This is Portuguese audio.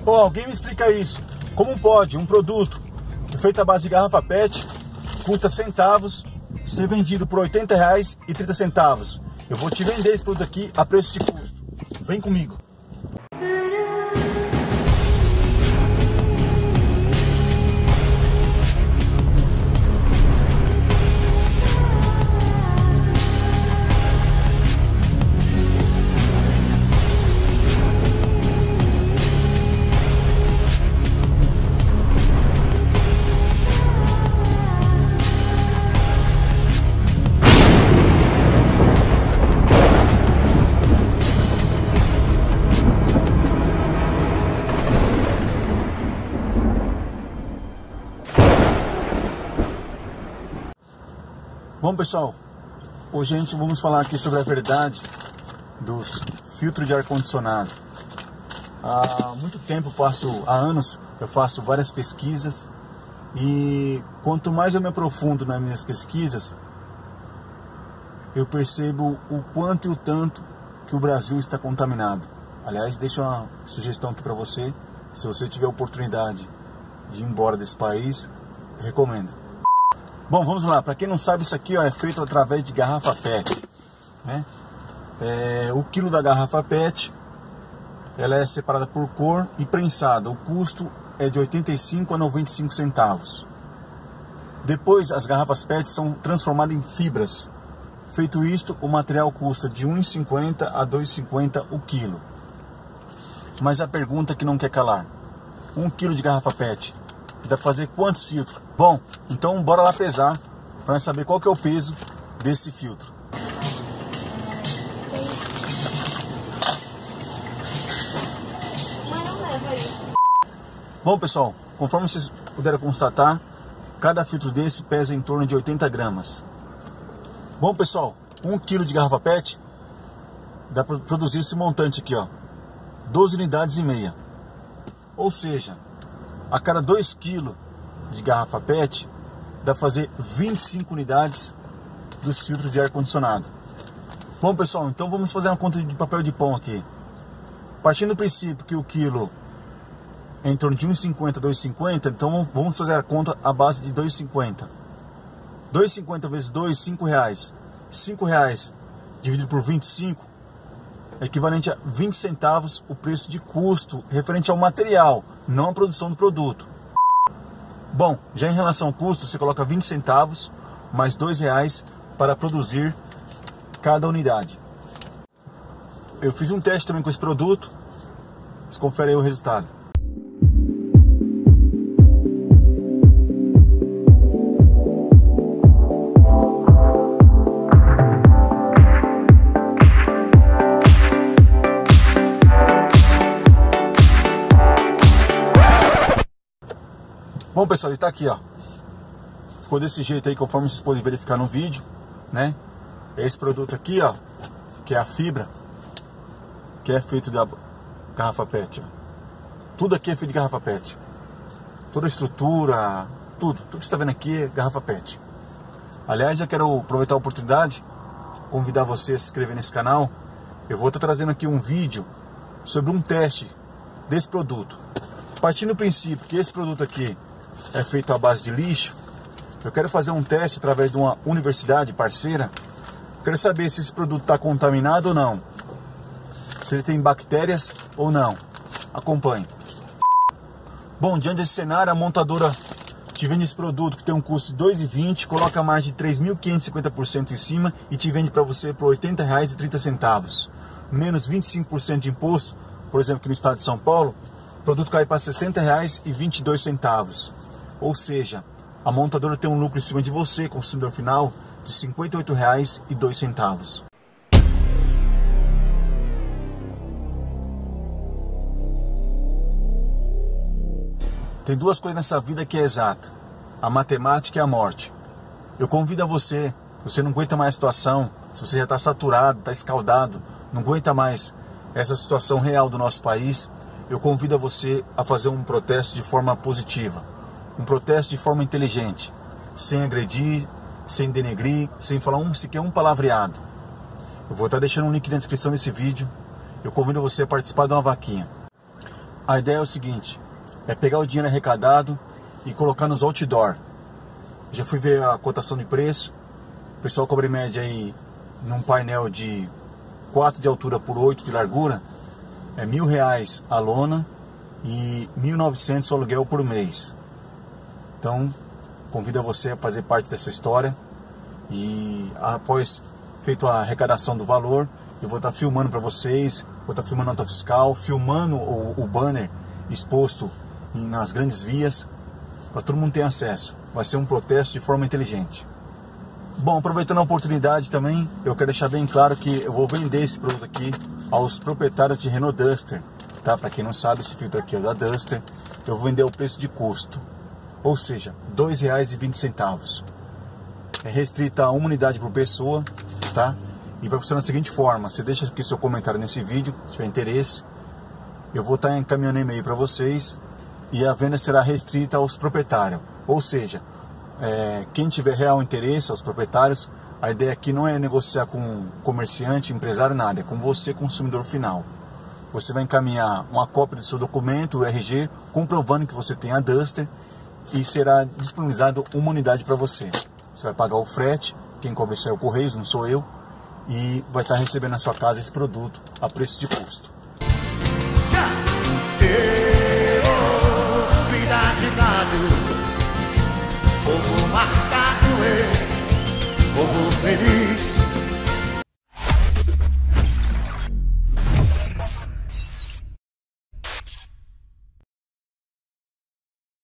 Pô, alguém me explica isso. Como pode um produto feito à base de garrafa PET custa centavos ser vendido por R$80,30? Eu vou te vender esse produto aqui a preço de custo. Vem comigo. Bom, pessoal, hoje a gente vamos falar aqui sobre a verdade dos filtros de ar-condicionado. Há muito tempo, há anos, eu faço várias pesquisas e quanto mais eu me aprofundo nas minhas pesquisas, eu percebo o quanto e o tanto que o Brasil está contaminado. Aliás, deixo uma sugestão aqui para você, se você tiver a oportunidade de ir embora desse país, eu recomendo. Bom, vamos lá. Para quem não sabe, isso aqui é feito através de garrafa PET, né? O quilo da garrafa PET, ela é separada por cor e prensada. O custo é de 85 a 95 centavos. Depois, as garrafas PET são transformadas em fibras. Feito isto, o material custa de 1,50 a 2,50 o quilo. Mas a pergunta que não quer calar: 1 quilo de garrafa PET dá para fazer quantos filtros? Bom, então bora lá pesar para nós saber qual que é o peso desse filtro. Bom, pessoal, conforme vocês puderam constatar, cada filtro desse pesa em torno de 80 gramas. Bom, pessoal, 1 quilo de garrafa PET dá para produzir esse montante aqui, ó, 12 unidades e meia. Ou seja, a cada 2 kg de garrafa PET dá para fazer 25 unidades dos filtros de ar-condicionado. Bom, pessoal, então vamos fazer uma conta de papel de pão aqui. Partindo do princípio que o quilo é em torno de 1,50 a 2,50, então vamos fazer a conta à base de 2,50. 2,50 vezes 2, R$5. R$5 dividido por 25 é equivalente a 20 centavos o preço de custo referente ao material, não à produção do produto. Bom, já em relação ao custo, você coloca 20 centavos mais R$2 para produzir cada unidade. Eu fiz um teste também com esse produto, vocês conferem aí o resultado. Bom, pessoal, ele está aqui, ó. Ficou desse jeito aí, conforme vocês podem verificar no vídeo, né? Esse produto aqui, ó, que é a fibra, que é feito da garrafa PET, ó. Tudo aqui é feito de garrafa PET. Toda a estrutura, tudo que você está vendo aqui é garrafa PET. Aliás, eu quero aproveitar a oportunidade, convidar você a se inscrever nesse canal. Eu vou estar trazendo aqui um vídeo sobre um teste desse produto. Partindo do princípio que esse produto aqui é feito à base de lixo, eu quero fazer um teste através de uma universidade parceira. Quero saber se esse produto está contaminado ou não, se ele tem bactérias ou não. Acompanhe. Bom, diante desse cenário, a montadora te vende esse produto que tem um custo de R$2,20, coloca a margem de 3.550% em cima e te vende para você por R$80,30. Menos 25% de imposto, por exemplo, aqui no estado de São Paulo, o produto cai para R$60,22. Ou seja, a montadora tem um lucro em cima de você, consumidor final, de R$58,02. Tem duas coisas nessa vida que é exata: a matemática e a morte. Eu convido a você, se você não aguenta mais a situação, se você já está saturado, está escaldado, não aguenta mais essa situação real do nosso país, eu convido a você a fazer um protesto de forma positiva. Um protesto de forma inteligente, sem agredir, sem denegrir, sem falar sequer um palavreado. Eu vou estar deixando um link na descrição desse vídeo. Eu convido você a participar de uma vaquinha. A ideia é o seguinte, é pegar o dinheiro arrecadado e colocar nos outdoor. Já fui ver a cotação de preço, o pessoal cobra em média aí num painel de 4 de altura por 8 de largura, é R$1.000 a lona e 1.900 o aluguel por mês. Então, convido você a fazer parte dessa história e após feito a arrecadação do valor, eu vou estar filmando para vocês, vou estar filmando a nota fiscal, filmando o banner exposto nas grandes vias, para todo mundo ter acesso. Vai ser um protesto de forma inteligente. Bom, aproveitando a oportunidade também, eu quero deixar bem claro que eu vou vender esse produto aqui aos proprietários de Renault Duster, tá? Para quem não sabe, esse filtro aqui é da Duster, eu vou vender o preço de custo, ou seja, R$ 2,20. É restrita a uma unidade por pessoa, tá? E vai funcionar da seguinte forma, você deixa aqui seu comentário nesse vídeo, se tiver interesse, eu vou estar encaminhando e-mail para vocês e a venda será restrita aos proprietários, ou seja, quem tiver real interesse, aos proprietários, a ideia aqui não é negociar com comerciante, empresário, nada, é com você, consumidor final. Você vai encaminhar uma cópia do seu documento, o RG, comprovando que você tem a Duster e será disponibilizado uma unidade para você. Você vai pagar o frete, quem cobra isso é o Correios, não sou eu, e vai estar recebendo na sua casa esse produto a preço de custo. Vida de gado, povo marcado, povo feliz.